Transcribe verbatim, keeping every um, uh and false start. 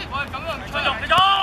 喂，咁樣唔吹就退咗。